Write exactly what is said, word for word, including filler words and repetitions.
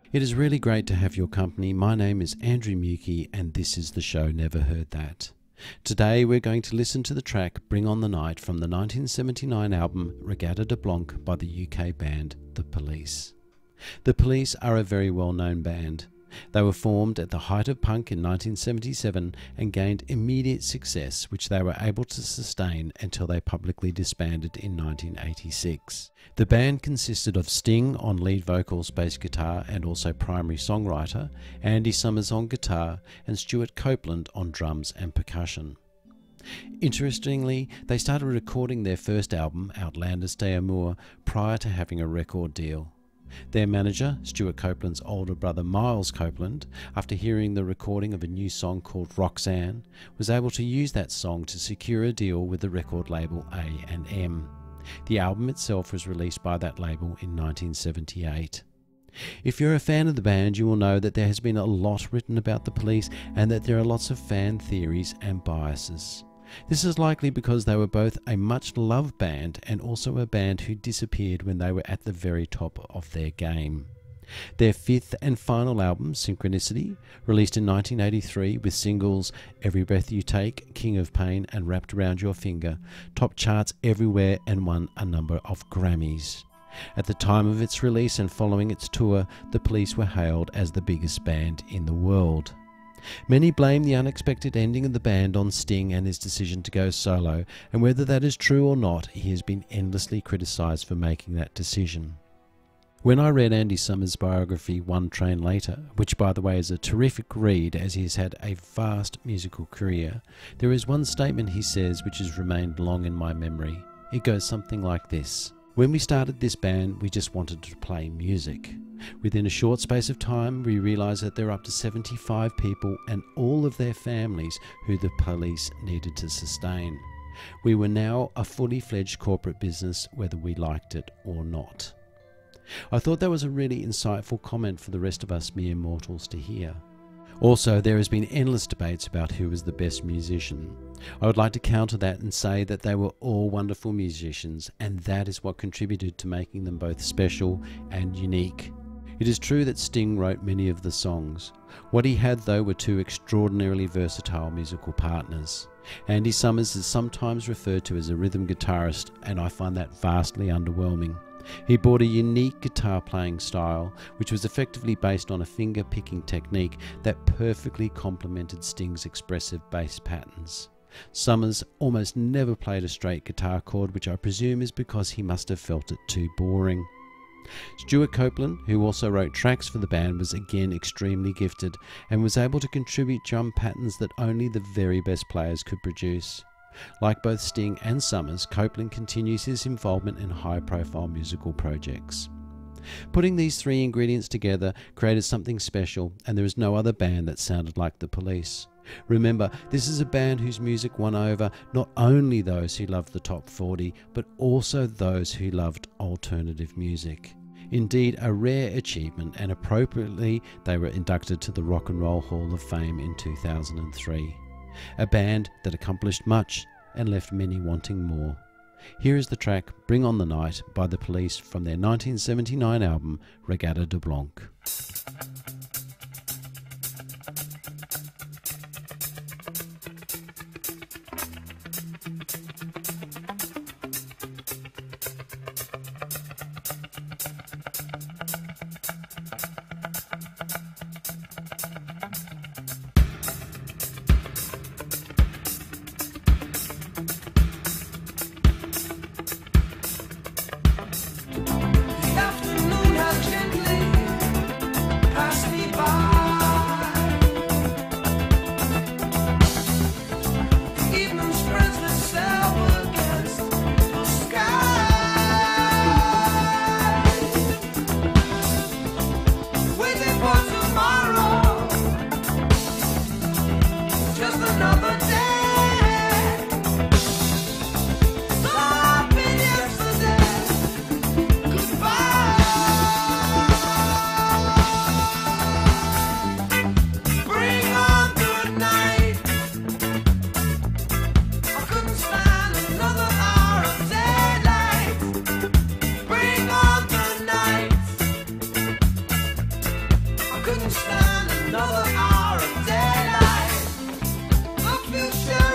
It is really great to have your company. My name is Andrew Mukey and this is the show Never Heard That. Today we're going to listen to the track Bring On The Night from the nineteen seventy-nine album Regatta de Blanc by the U K band The Police. The Police are a very well-known band. They were formed at the height of punk in nineteen seventy-seven and gained immediate success, which they were able to sustain until they publicly disbanded in nineteen eighty-six. The band consisted of Sting on lead vocals, bass guitar and also primary songwriter, Andy Summers on guitar and Stuart Copeland on drums and percussion. Interestingly, they started recording their first album, Outlanders d'Amour, prior to having a record deal. Their manager, Stuart Copeland's older brother Miles Copeland, after hearing the recording of a new song called Roxanne, was able to use that song to secure a deal with the record label A and M. The album itself was released by that label in nineteen seventy-eight. If you're a fan of the band, you will know that there has been a lot written about the Police and that there are lots of fan theories and biases. This is likely because they were both a much-loved band and also a band who disappeared when they were at the very top of their game. Their fifth and final album, Synchronicity, released in nineteen eighty-three with singles Every Breath You Take, King of Pain and Wrapped Around Your Finger, topped charts everywhere and won a number of Grammys. At the time of its release and following its tour, the Police were hailed as the biggest band in the world. Many blame the unexpected ending of the band on Sting and his decision to go solo, and whether that is true or not, he has been endlessly criticised for making that decision. When I read Andy Summers' biography One Train Later, which by the way is a terrific read as he has had a vast musical career, there is one statement he says which has remained long in my memory. It goes something like this: "When we started this band, we just wanted to play music. Within a short space of time, we realised that there are up to seventy-five people and all of their families who the Police needed to sustain. We were now a fully fledged corporate business, whether we liked it or not." I thought that was a really insightful comment for the rest of us mere mortals to hear. Also, there has been endless debates about who was the best musician. I would like to counter that and say that they were all wonderful musicians, and that is what contributed to making them both special and unique. It is true that Sting wrote many of the songs. What he had, though, were two extraordinarily versatile musical partners. Andy Summers is sometimes referred to as a rhythm guitarist, and I find that vastly underwhelming. He brought a unique guitar playing style, which was effectively based on a finger-picking technique that perfectly complemented Sting's expressive bass patterns. Summers almost never played a straight guitar chord, which I presume is because he must have felt it too boring. Stuart Copeland, who also wrote tracks for the band, was again extremely gifted and was able to contribute drum patterns that only the very best players could produce. Like both Sting and Summers, Copeland continues his involvement in high-profile musical projects. Putting these three ingredients together created something special, and there is no other band that sounded like the Police. Remember, this is a band whose music won over not only those who loved the top forty, but also those who loved alternative music. Indeed, a rare achievement, and appropriately they were inducted to the Rock and Roll Hall of Fame in two thousand three. A band that accomplished much and left many wanting more. Here is the track Bring On The Night by The Police from their nineteen seventy-nine album Regatta de Blanc. Afternoon has gently passed couldn't stand another hour of daylight. I feel sure